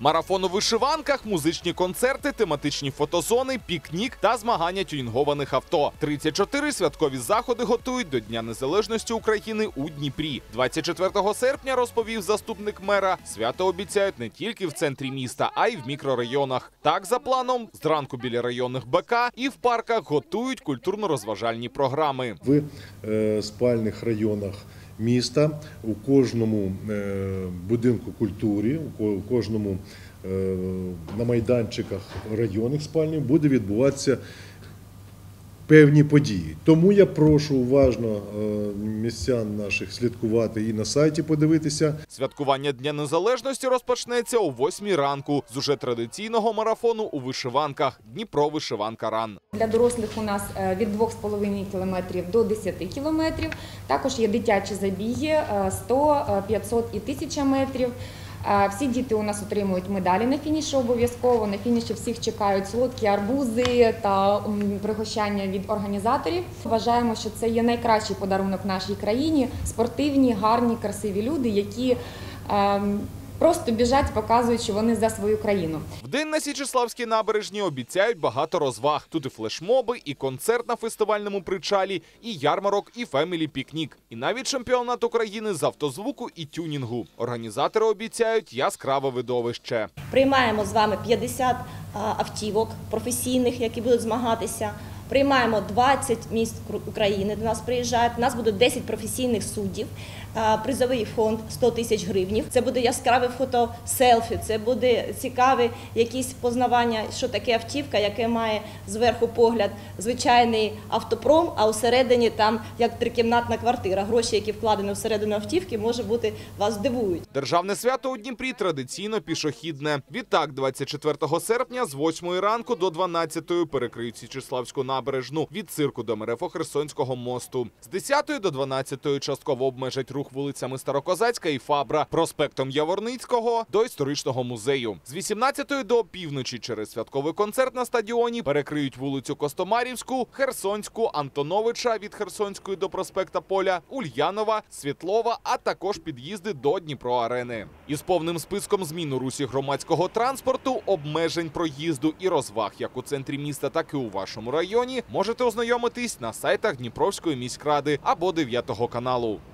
Марафон у вишиванках, музичні концерти, тематичні фотозони, пікнік та змагання тюнінгованих авто. 34 святкові заходи готують до Дня Незалежності України у Дніпрі. 24 серпня, розповів заступник мера, свято обіцяють не тільки в центрі міста, а й в мікрорайонах. Так, за планом, зранку біля районних БК і в парках готують культурно-розважальні програми. В спальних районах міста, у кожному будинку культури, у кожному на майданчиках районних спальних буде відбуватися певні події. Тому я прошу уважно містян наших слідкувати і на сайті подивитися. Святкування Дня Незалежності розпочнеться о 8 ранку з уже традиційного марафону у вишиванках «Дніпро Вишиванка Ран». Для дорослих у нас від 2,5 кілометрів до 10 кілометрів. Також є дитячі забіги 100, 500 і 1000 метрів. Всі діти у нас отримують медалі на фініші обов'язково. На фініші всіх чекають солодкі арбузи та пригощання від організаторів. Вважаємо, що це є найкращий подарунок нашій країні. Спортивні, гарні, красиві люди, які просто біжать, показують, що вони за свою країну. В день на Січеславській набережній обіцяють багато розваг. Тут і флешмоби, і концерт на фестивальному причалі, і ярмарок, і фемілі-пікнік. І навіть чемпіонат України з автозвуку і тюнінгу. Організатори обіцяють яскраве видовище. Приймаємо з вами 50 автівок професійних, які будуть змагатися. Приймаємо 20 міст України, до нас приїжджають. У нас буде 10 професійних суддів, призовий фонд 100 тисяч гривень. Це буде яскраве фото-селфі, це буде цікаве якісь познавання, що таке автівка, яке має зверху погляд звичайний автопром, а усередині там як трикімнатна квартира. Гроші, які вкладені всередину автівки, може бути, вас здивують. Державне свято у Дніпрі традиційно пішохідне. Відтак, 24 серпня з 8 ранку до 12 перекриють Січеславську набережну від цирку до Мерефо-Херсонського мосту. З 10 до 12 частково обмежать рух вулицями Старокозацька і Фабра, проспектом Яворницького до історичного музею. З 18 до опівночі через святковий концерт на стадіоні перекриють вулицю Костомарівську, Херсонську, Антоновича від Херсонської до проспекта Поля, Ульянова, Світлова, а також під'їзди до Дніпро-арени. Із повним списком змін у русі громадського транспорту, обмежень проїзду і розваг як у центрі міста, так і у вашому районі можете ознайомитись на сайтах Дніпровської міськради або 9 каналу.